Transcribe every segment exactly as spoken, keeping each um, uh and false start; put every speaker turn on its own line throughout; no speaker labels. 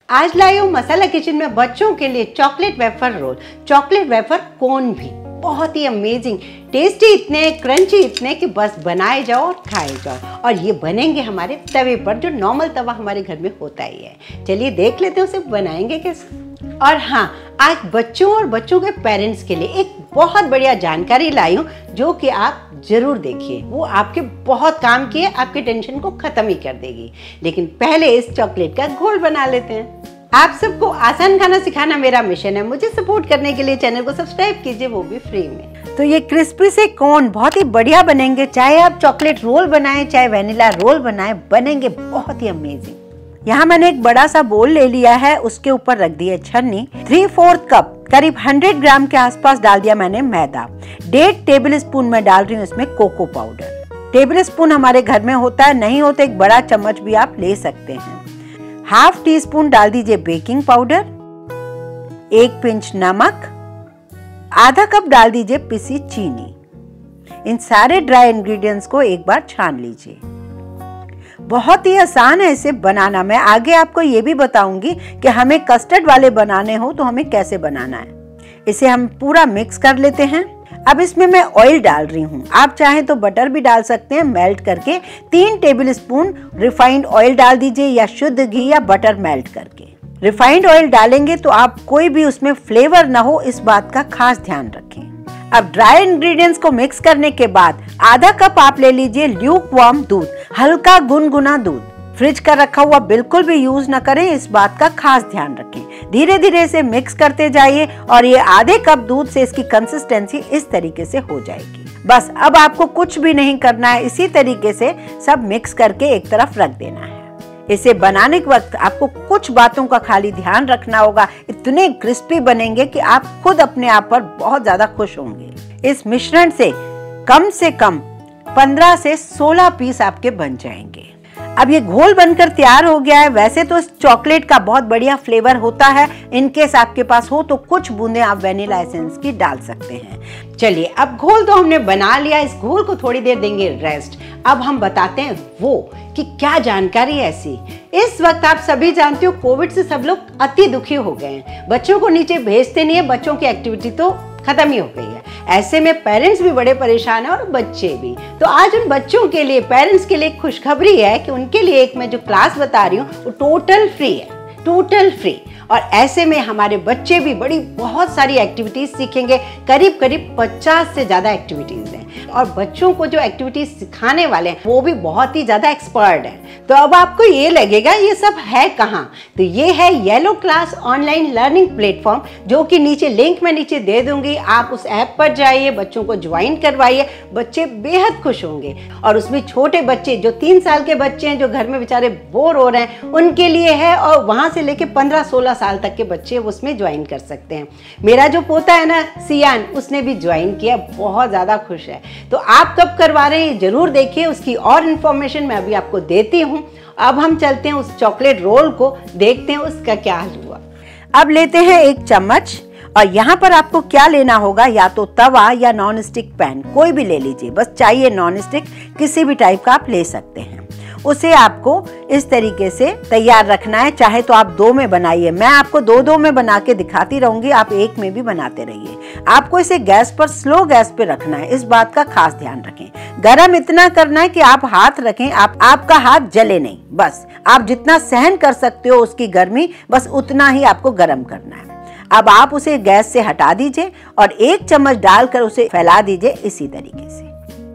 आज लाई हूँ मसाला किचन में बच्चों के लिए chocolate wafer roll, chocolate wafer cone भी बहुत ही अमेजिंग, टेस्टी इतने, क्रंची इतने कि बस बनाए जाओ और खाए जाओ। और ये बनेंगे हमारे तवे पर, जो नॉर्मल तवा हमारे घर में होता ही है। चलिए देख लेते हैं उसे बनाएंगे कैसे। और हाँ, आज बच्चों और बच्चों के पेरेंट्स के लिए एक बहुत बढ़िया जानकारी लाई हूँ जो कि आप जरूर देखिए। वो आपके बहुत काम की है, आपके टेंशन को खत्म ही कर देगी। लेकिन पहले इस चॉकलेट का घोल बना लेते हैं। आप सबको आसान खाना सिखाना मेरा मिशन है। मुझे सपोर्ट करने के लिए चैनल को सब्सक्राइब कीजिए, वो भी फ्री में। तो ये क्रिस्पी से कोन बहुत ही बढ़िया बनेंगे। चाहे आप चॉकलेट रोल बनाएं, चाहे वेनिला रोल बनाएं, बनेंगे बहुत ही अमेजिंग। यहाँ मैंने एक बड़ा सा बोल ले लिया है, उसके ऊपर रख दी है छन्नी। थ्री फोर्थ कप करीब हंड्रेड ग्राम के आसपास डाल दिया मैंने मैदा। डेढ़ टेबल स्पून में डाल रही हूँ इसमें कोको पाउडर। टेबल स्पून हमारे घर में होता है, नहीं हो तो एक बड़ा चम्मच भी आप ले सकते हैं। हाफ टी स्पून डाल दीजिए बेकिंग पाउडर, एक पिंच नमक, आधा कप डाल दीजिए पिसी चीनी। इन सारे ड्राई इंग्रेडिएंट्स को एक बार छान लीजिए। बहुत ही आसान है इसे बनाना। मैं आगे आपको ये भी बताऊंगी कि हमें कस्टर्ड वाले बनाने हो तो हमें कैसे बनाना है। इसे हम पूरा मिक्स कर लेते हैं। अब इसमें मैं ऑयल डाल रही हूँ, आप चाहें तो बटर भी डाल सकते हैं मेल्ट करके। तीन टेबल स्पून रिफाइंड ऑयल डाल दीजिए, या शुद्ध घी या बटर मेल्ट करके। रिफाइंड ऑयल डालेंगे तो आप कोई भी उसमें फ्लेवर ना हो, इस बात का खास ध्यान रखें। अब ड्राई इंग्रेडिएंट्स को मिक्स करने के बाद आधा कप आप ले लीजिए ल्यूक वार्म दूध, हल्का गुनगुना दूध। फ्रिज का रखा हुआ बिल्कुल भी यूज न करें, इस बात का खास ध्यान रखें। धीरे धीरे इसे मिक्स करते जाइए और ये आधे कप दूध से इसकी कंसिस्टेंसी इस तरीके से हो जाएगी। बस अब आपको कुछ भी नहीं करना है, इसी तरीके से सब मिक्स करके एक तरफ रख देना है। इसे बनाने के वक्त आपको कुछ बातों का खाली ध्यान रखना होगा। इतने क्रिस्पी बनेंगे कि आप खुद अपने आप पर बहुत ज्यादा खुश होंगे। इस मिश्रण से कम से कम पंद्रह से सोलह पीस आपके बन जाएंगे। अब ये घोल बनकर तैयार हो गया है। वैसे तो इस चॉकलेट का बहुत बढ़िया फ्लेवर होता है, इनकेस आपके पास हो तो कुछ बूंदे आप वेनिला एसेंस की डाल सकते हैं। चलिए, अब घोल तो हमने बना लिया, इस घोल को थोड़ी देर देंगे रेस्ट। अब हम बताते हैं वो कि क्या जानकारी है ऐसी। इस वक्त आप सभी जानते हो कोविड से सब लोग अति दुखी हो गए हैं। बच्चों को नीचे भेजते नहीं है, बच्चों की एक्टिविटी तो खत्म ही हो गई है। ऐसे में पेरेंट्स भी बड़े परेशान हैं और बच्चे भी। तो आज उन बच्चों के लिए, पेरेंट्स के लिए खुशखबरी है कि उनके लिए एक मैं जो क्लास बता रही हूँ वो टोटल फ्री है, टोटल फ्री। और ऐसे में हमारे बच्चे भी बड़ी बहुत सारी एक्टिविटीज सीखेंगे। करीब करीब पचास से ज्यादा एक्टिविटीज हैं और बच्चों को जो एक्टिविटीज सिखाने वाले हैं वो भी बहुत ही ज्यादा एक्सपर्ट हैं। तो अब आपको ये लगेगा ये सब है कहाँ, तो ये है yellow class online learning platform, जो कि नीचे लिंक मैं नीचे दे दूंगी। आप उस ऐप पर जाइए, बच्चों को ज्वाइन करवाइए, बच्चे बेहद खुश होंगे। और उसमें छोटे बच्चे, जो तीन साल के बच्चे हैं, जो घर में बेचारे बोर हो रहे हैं, उनके लिए है। और वहां से लेके पंद्रह सोलह साल तक के बच्चे उसमें ज्वाइन कर सकते हैं। मेरा जो पोता है ना सियान, उसने भी ज्वाइन किया, बहुत ज्यादा खुश है। तो आप कब करवा रहे हैं जरूर देखिए, उसकी और इन्फॉर्मेशन मैं अभी आपको देती हूँ। अब हम चलते हैं उस चॉकलेट रोल को, देखते हैं उसका क्या हाल हुआ। अब लेते हैं एक चम्मच, और यहाँ पर आपको क्या लेना होगा, या तो तवा या नॉन स्टिक पैन, कोई भी ले लीजिए। बस चाहिए नॉन स्टिक, किसी भी टाइप का आप ले सकते हैं। उसे आपको इस तरीके से तैयार रखना है। चाहे तो आप दो में बनाइए, मैं आपको दो दो में बना के दिखाती रहूंगी, आप एक में भी बनाते रहिए। आपको इसे गैस पर, स्लो गैस पे रखना है, इस बात का खास ध्यान रखें। गरम इतना करना है कि आप हाथ रखें, आप आपका हाथ जले नहीं। बस आप जितना सहन कर सकते हो उसकी गर्मी, बस उतना ही आपको गरम करना है। अब आप उसे गैस से हटा दीजिए और एक चम्मच डालकर उसे फैला दीजिए इसी तरीके से।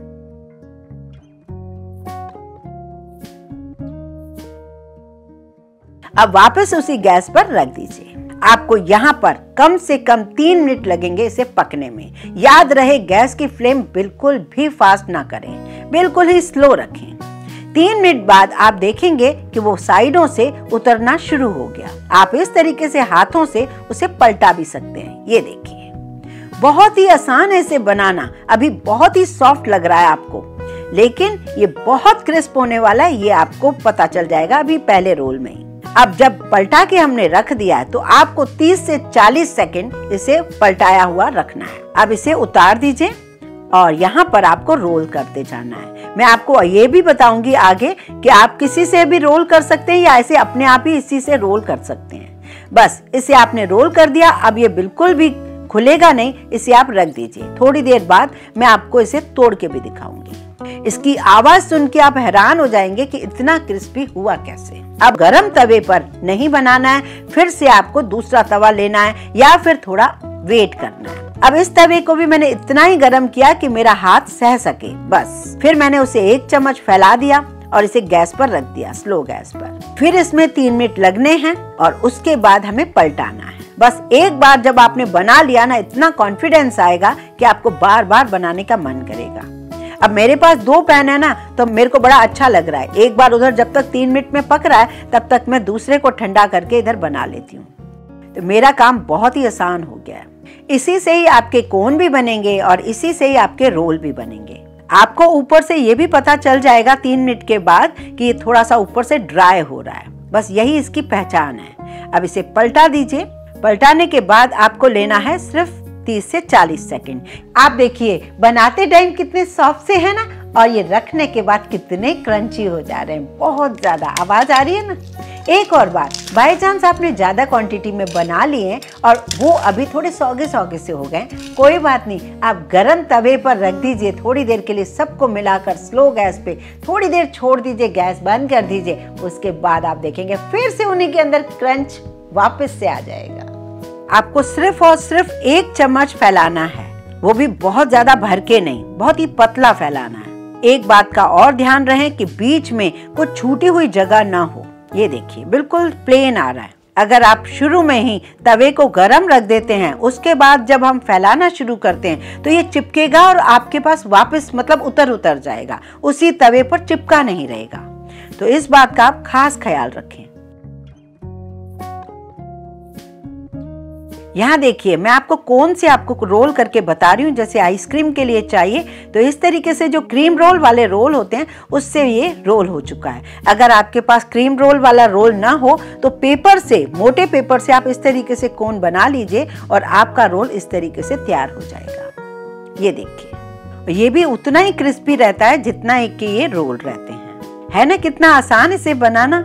अब वापस उसी गैस पर रख दीजिए। आपको यहाँ पर कम से कम तीन मिनट लगेंगे इसे पकने में। याद रहे, गैस की फ्लेम बिल्कुल भी फास्ट ना करें, बिल्कुल ही स्लो रखें। तीन मिनट बाद आप देखेंगे कि वो साइडों से उतरना शुरू हो गया। आप इस तरीके से हाथों से उसे पलटा भी सकते हैं। ये देखिए, बहुत ही आसान है इसे बनाना। अभी बहुत ही सॉफ्ट लग रहा है आपको, लेकिन ये बहुत क्रिस्प होने वाला है, ये आपको पता चल जाएगा अभी पहले रोल में ही। अब जब पलटा के हमने रख दिया है तो आपको तीस से चालीस सेकंड इसे पलटाया हुआ रखना है। अब इसे उतार दीजिए
और यहाँ पर आपको रोल करते जाना है। मैं आपको ये भी बताऊंगी आगे कि आप किसी से भी रोल कर सकते हैं या ऐसे अपने आप ही इसी से रोल कर सकते हैं। बस इसे आपने रोल कर दिया। अब ये बिल्कुल भी खुलेगा नहीं, इसे आप रख दीजिए। थोड़ी देर बाद मैं आपको इसे तोड़ के भी दिखाऊंगी। इसकी आवाज सुन के आप हैरान हो जाएंगे कि इतना क्रिस्पी हुआ कैसे। अब गरम तवे पर नहीं बनाना है, फिर से आपको दूसरा तवा लेना है या फिर थोड़ा वेट करना है। अब इस तवे को भी मैंने इतना ही गरम किया कि मेरा हाथ सह सके। बस फिर मैंने उसे एक चम्मच फैला दिया और इसे गैस पर रख दिया, स्लो गैस पर। फिर इसमें तीन मिनट लगने हैं और उसके बाद हमें पलटाना है। बस एक बार जब आपने बना लिया ना, इतना कॉन्फिडेंस आएगा कि आपको बार बार बनाने का मन करेगा। अब मेरे पास दो पैन है ना, तो मेरे को बड़ा अच्छा लग रहा है। एक बार उधर जब तक तीन मिनट में पक रहा है, तब तक मैं दूसरे को ठंडा करके इधर बना लेती हूँ। तो मेरा काम बहुत ही आसान हो गया है। इसी से ही आपके कोन भी बनेंगे और इसी से ही आपके रोल भी बनेंगे। आपको ऊपर से ये भी पता चल जाएगा तीन मिनट के बाद कि ये थोड़ा सा ऊपर से ड्राई हो रहा है। बस यही इसकी पहचान है। अब इसे पलटा दीजिए। पलटाने के बाद आपको लेना है सिर्फ तीस से चालीस सेकंड। आप देखिए बनाते टाइम कितने सॉफ्ट से है ना, और ये रखने के बाद कितने क्रंची हो जा रहे हैं। बहुत ज्यादा आवाज आ रही है ना। एक और बात, बाय चांस आपने ज्यादा क्वांटिटी में बना लिए और वो अभी थोड़े सौगे सौगे से हो गए, कोई बात नहीं, आप गरम तवे पर रख दीजिए। थोड़ी देर के लिए सबको मिलाकर स्लो गैस पे थोड़ी देर छोड़ दीजिए, गैस बंद कर दीजिए। उसके बाद आप देखेंगे फिर से उन्हीं के अंदर क्रंच वापस से आ जाएगा। आपको सिर्फ और सिर्फ एक चम्मच फैलाना है, वो भी बहुत ज्यादा भर के नहीं, बहुत ही पतला फैलाना है। एक बात का और ध्यान रहे कि बीच में कुछ छूटी हुई जगह ना हो। ये देखिए बिल्कुल प्लेन आ रहा है। अगर आप शुरू में ही तवे को गरम रख देते हैं, उसके बाद जब हम फैलाना शुरू करते हैं तो ये चिपकेगा और आपके पास वापस मतलब उतर उतर जाएगा, उसी तवे पर चिपका नहीं रहेगा। तो इस बात का आप खास ख्याल रखें। यहाँ देखिए मैं आपको कोन से आपको रोल करके बता रही हूँ। जैसे आइसक्रीम के लिए चाहिए तो इस तरीके से जो क्रीम रोल वाले रोल होते हैं उससे ये रोल हो चुका है। अगर आपके पास क्रीम रोल वाला रोल ना हो तो पेपर से, मोटे पेपर से आप इस तरीके से कोन बना लीजिए और आपका रोल इस तरीके से तैयार हो जाएगा। ये देखिए, ये भी उतना ही क्रिस्पी रहता है जितना एक के ये रोल रहते हैं। है ना कितना आसान इसे बनाना।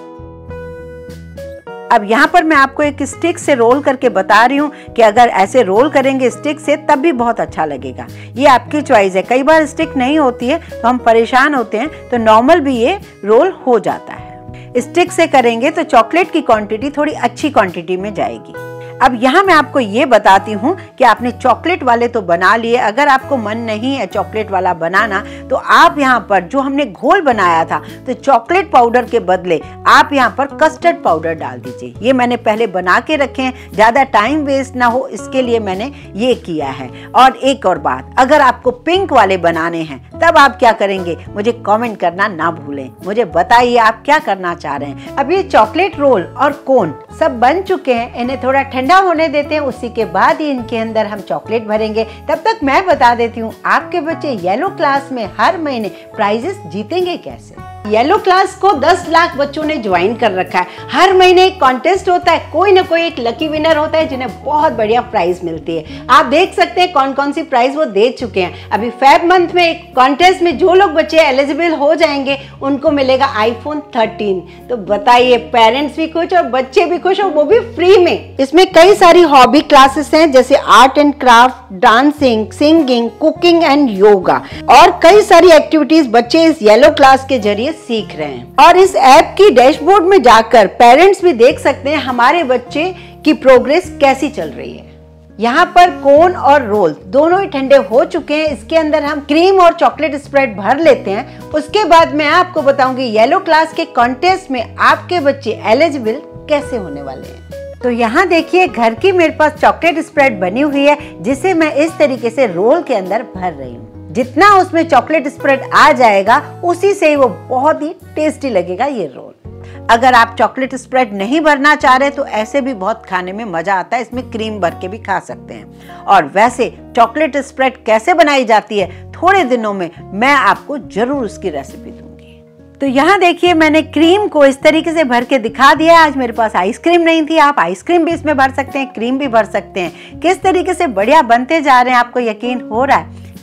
अब यहाँ पर मैं आपको एक स्टिक से रोल करके बता रही हूँ कि अगर ऐसे रोल करेंगे स्टिक से तब भी बहुत अच्छा लगेगा। ये आपकी चॉइस है। कई बार स्टिक नहीं होती है तो हम परेशान होते हैं, तो नॉर्मल भी ये रोल हो जाता है। स्टिक से करेंगे तो चॉकलेट की क्वांटिटी थोड़ी अच्छी क्वांटिटी में जाएगी। अब यहाँ मैं आपको ये बताती हूँ कि आपने चॉकलेट वाले तो बना लिए। अगर आपको मन नहीं है चॉकलेट वाला बनाना तो आप यहाँ पर जो हमने घोल बनाया था, तो चॉकलेट पाउडर के बदले आप यहाँ पर कस्टर्ड पाउडर डाल दीजिए। ये मैंने पहले बना के रखे हैं, ज़्यादा टाइम वेस्ट ना हो इसके लिए मैंने ये किया है। और एक और बात, अगर आपको पिंक वाले बनाने हैं तब आप क्या करेंगे, मुझे कमेंट करना ना भूलें। मुझे बताइए आप क्या करना चाह रहे हैं। अब ये चॉकलेट रोल और कोन सब बन चुके हैं, इन्हें थोड़ा ठंडा होने देते हैं। उसी के बाद ही इनके अंदर हम चॉकलेट भरेंगे। तब तक मैं बता देती हूँ आपके बच्चे येलो क्लास में हर महीने प्राइजेस जीतेंगे कैसे। येलो क्लास को दस लाख बच्चों ने ज्वाइन कर रखा है। हर महीने एक कॉन्टेस्ट होता है, कोई ना कोई एक लकी विनर होता है जिन्हें बहुत बढ़िया प्राइज मिलती है। आप देख सकते हैं कौन कौन सी प्राइज वो दे चुके हैं। अभी फेब मंथ में एक कॉन्टेस्ट में जो लोग बच्चे एलिजिबल हो जाएंगे उनको मिलेगा आईफोन थर्टीन। तो बताइए, पेरेंट्स भी खुश और बच्चे भी खुश और वो भी फ्री में। इसमें कई सारी हॉबी क्लासेस हैं जैसे art and craft, dancing, singing, cooking and yoga और कई सारी एक्टिविटीज बच्चे इस येलो क्लास के जरिए सीख रहे हैं। और इस ऐप की डैशबोर्ड में जाकर पेरेंट्स भी देख सकते हैं हमारे बच्चे की प्रोग्रेस कैसी चल रही है। यहाँ पर कोन और रोल दोनों ही ठंडे हो चुके हैं। इसके अंदर हम क्रीम और चॉकलेट स्प्रेड भर लेते हैं। उसके बाद मैं आपको बताऊंगी येलो क्लास के कॉन्टेस्ट में आपके बच्चे एलिजिबल कैसे होने वाले हैं। तो यहाँ देखिए घर की मेरे पास चॉकलेट स्प्रेड बनी हुई है जिसे मैं इस तरीके से रोल के अंदर भर रही हूँ। जितना उसमें चॉकलेट स्प्रेड आ जाएगा उसी से ही वो बहुत ही टेस्टी लगेगा ये रोल। अगर आप चॉकलेट स्प्रेड नहीं भरना चाह रहे तो ऐसे भी बहुत खाने में मजा आता है, इसमें क्रीम भर के भी खा सकते हैं। और वैसे चॉकलेट स्प्रेड कैसे बनाई जाती है थोड़े दिनों में मैं आपको जरूर उसकी रेसिपी दूंगी। तो यहाँ देखिए मैंने क्रीम को इस तरीके से भर के दिखा दिया। आज मेरे पास आइसक्रीम नहीं थी, आप आइसक्रीम भी इसमें भर सकते हैं, क्रीम भी भर सकते हैं। किस तरीके से बढ़िया बनते जा रहे हैं आपको यकीन हो रहा है।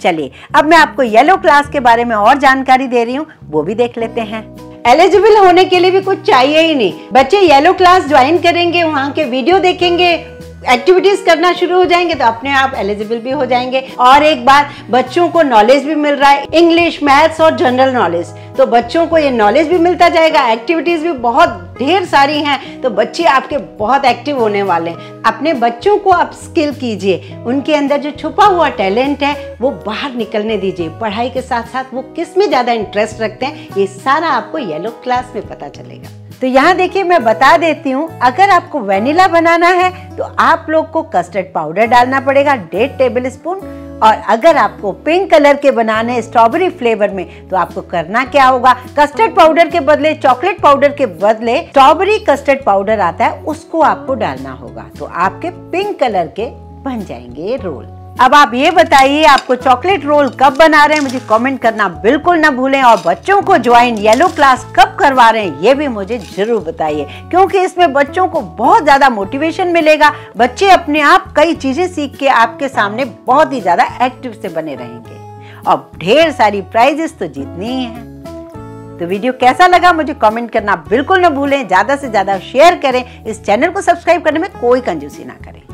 चलिए अब मैं आपको येलो क्लास के बारे में और जानकारी दे रही हूँ, वो भी देख लेते हैं।
एलिजिबल होने के लिए भी कुछ चाहिए ही नहीं, बच्चे येलो क्लास ज्वाइन करेंगे, वहाँ के वीडियो देखेंगे, एक्टिविटीज करना शुरू हो जाएंगे तो अपने आप एलिजिबल भी हो जाएंगे। और एक बार बच्चों को नॉलेज भी मिल रहा है, इंग्लिश, मैथ्स और जनरल नॉलेज, तो बच्चों को ये नॉलेज भी मिलता जाएगा, एक्टिविटीज भी बहुत ढेर सारी हैं, तो बच्चे आपके बहुत एक्टिव होने वाले हैं। अपने बच्चों को आप स्किल कीजिए, उनके अंदर जो छुपा हुआ टैलेंट है वो बाहर निकलने दीजिए। पढ़ाई के साथ साथ वो किस में ज़्यादा इंटरेस्ट रखते हैं, ये सारा आपको येलो क्लास में पता चलेगा।
तो यहाँ देखिए मैं बता देती हूँ, अगर आपको वेनिला बनाना है तो आप लोग को कस्टर्ड पाउडर डालना पड़ेगा डेढ़ टेबल स्पून, और अगर आपको पिंक कलर के बनाने स्ट्रॉबेरी फ्लेवर में तो आपको करना क्या होगा, कस्टर्ड पाउडर के बदले, चॉकलेट पाउडर के बदले स्ट्रॉबेरी कस्टर्ड पाउडर आता है, उसको आपको डालना होगा, तो आपके पिंक कलर के बन जाएंगे रोल। अब आप ये बताइए आपको चॉकलेट रोल कब बना रहे हैं, मुझे कमेंट करना बिल्कुल ना भूलें, और बच्चों को ज्वाइन येलो क्लास कब करवा रहे हैं ये भी मुझे जरूर बताइए, क्योंकि इसमें बच्चों को बहुत ज्यादा मोटिवेशन मिलेगा। बच्चे अपने आप कई चीजें सीख के आपके सामने बहुत ही ज्यादा एक्टिव से बने रहेंगे और ढेर सारी प्राइजेस तो जीतनी ही है। तो वीडियो कैसा लगा मुझे कमेंट करना बिल्कुल ना भूलें, ज्यादा से ज्यादा शेयर करें, इस चैनल को सब्सक्राइब करने में कोई कंजूसी ना करें।